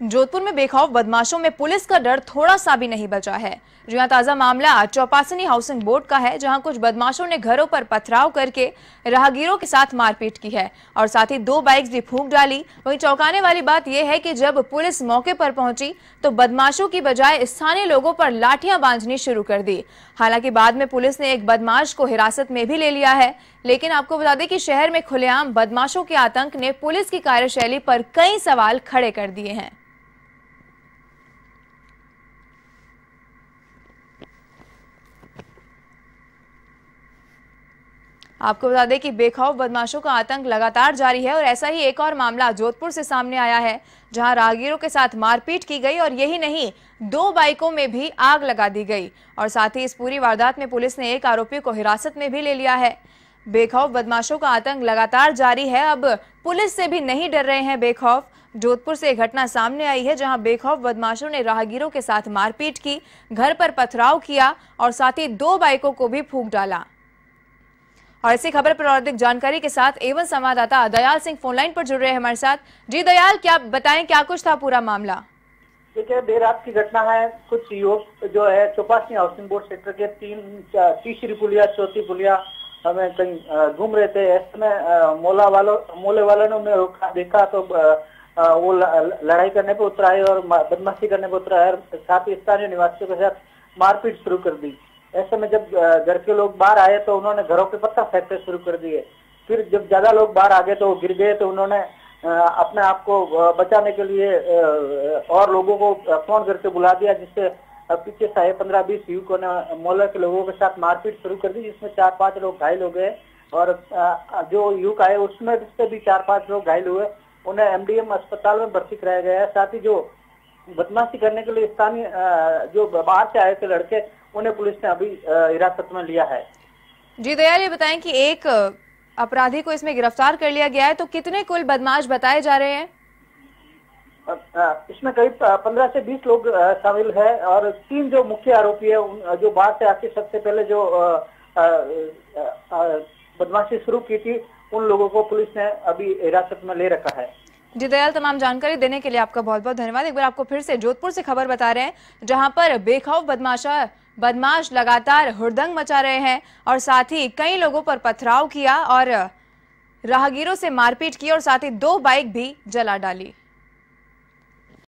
जोधपुर में बेखौफ बदमाशों में पुलिस का डर थोड़ा सा भी नहीं बचा है। जी हां, ताजा मामला चौपासनी हाउसिंग बोर्ड का है, जहां कुछ बदमाशों ने घरों पर पथराव करके राहगीरों के साथ मारपीट की है और साथ ही 2 बाइक्स भी फूंक डाली। वहीं चौंकाने वाली बात यह है कि जब पुलिस मौके पर पहुंची तो बदमाशों की बजाय स्थानीय लोगों पर लाठियां बांधनी शुरू कर दी। हालांकि बाद में पुलिस ने एक बदमाश को हिरासत में भी ले लिया है, लेकिन आपको बता दें कि शहर में खुलेआम बदमाशों के आतंक ने पुलिस की कार्यशैली पर कई सवाल खड़े कर दिए हैं। आपको बता दें कि बेखौफ बदमाशों का आतंक लगातार जारी है और ऐसा ही एक और मामला जोधपुर से सामने आया है, जहां राहगीरों के साथ मारपीट की गई और यही नहीं, 2 बाइकों में भी आग लगा दी गई और साथ ही इस पूरी वारदात में पुलिस ने एक आरोपी को हिरासत में भी ले लिया है। बेखौफ बदमाशों का आतंक लगातार जारी है। अब पुलिस से भी नहीं डर रहे हैं बेखौफ। जोधपुर से एक घटना सामने आई है, जहां बेखौफ बदमाशों ने राहगीरों के साथ मारपीट की, घर पर पथराव किया और साथ ही 2 बाइकों को भी फूंक डाला। और इसी खबर पर और अधिक जानकारी के साथ एवं संवाददाता दयाल सिंह फोनलाइन पर जुड़ रहे हैं हमारे साथ। जी दयाल, क्या बताएं, क्या कुछ था पूरा मामला? देखिए, देर रात की घटना है। कुछ युवक जो है चौपासनी हाउसिंग बोर्ड सेक्टर के तीसरी पुलिया, चौथी पुलिया हमें कहीं घूम रहे थे। ऐसे में मोले वालों ने उन्हें रोका, देखा तो वो लड़ाई करने पर उतर आए और बदमाशी करने पर उतर आए, साथ ही स्थानीय निवासियों के साथ मारपीट शुरू कर दी। ऐसे में जब घर के लोग बाहर आए तो उन्होंने घरों के पत्थर फेंकने शुरू कर दिए। फिर जब ज्यादा लोग बाहर आ गए तो वो गिर गए, तो उन्होंने अपने आप को बचाने के लिए और लोगों को फोन करके बुला दिया, जिससे पीछे से 15-20 युवकों ने मोहल्ले के लोगों के साथ मारपीट शुरू कर दी, जिसमें 4-5 लोग घायल हो गए और जो युवक आए उसमें से भी 4-5 लोग घायल हुए। उन्हें MDM अस्पताल में भर्ती कराया गया है। साथ ही जो बदमाशी करने के लिए स्थानीय जो बाहर से आए थे लड़के, उन्हें पुलिस ने अभी हिरासत में लिया है। जी दयाल, ये बताएं कि एक अपराधी को इसमें गिरफ्तार कर लिया गया है, तो कितने कुल बदमाश बताए जा रहे हैं? इसमें करीब 15 से 20 लोग शामिल है और 3 जो मुख्य आरोपी है, जो बाहर से आके सबसे पहले जो बदमाशी शुरू की थी, उन लोगों को पुलिस ने अभी हिरासत में ले रखा है। जी दयाल, तमाम जानकारी देने के लिए आपका बहुत बहुत धन्यवाद। एक बार आपको फिर से जोधपुर से खबर बता रहे हैं, जहां पर बेखौफ बदमाश लगातार हुड़दंग मचा रहे हैं और साथ ही कई लोगों पर पथराव किया और राहगीरों से मारपीट की और साथ ही 2 बाइक भी जला डाली।